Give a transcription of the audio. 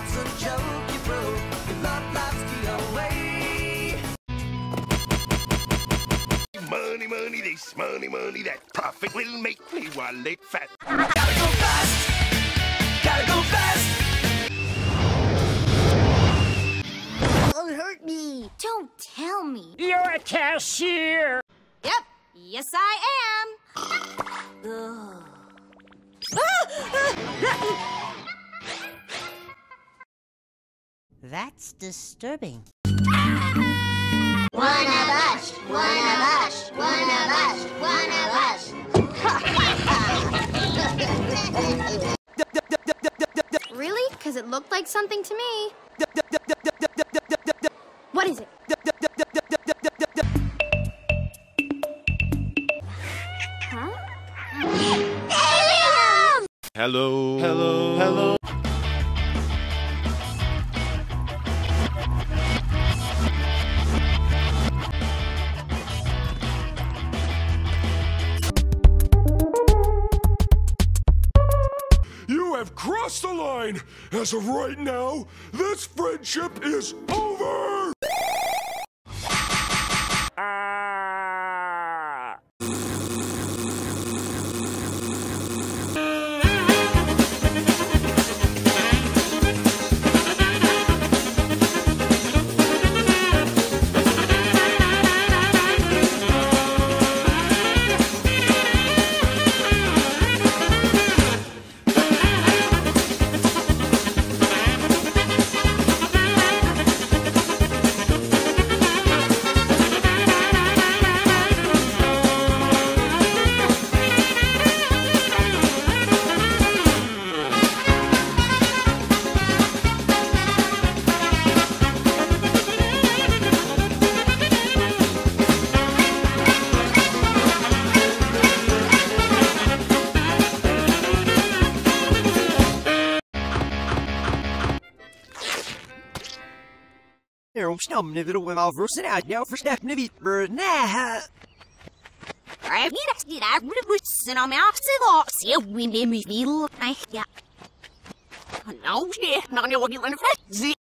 What's the joke you broke? Your love life's the away. Money, money, this money, that profit will make me wallet fat. Gotta go fast. Gotta go fast. Don't hurt me. Don't tell me. You're a cashier. Yep. Yes, I am. That's disturbing. One of us, one of us, one of us, one of us. Really? Because it looked like something to me. What is it? Huh? Alien! Hello, hello, hello. You have crossed the line! As of right now, this friendship is over! Snam never went off rosin out now for snap nivy for nah. I mean, I did have roots and I'm out to lots. You win him, you feel like, yeah. No, yeah, not your little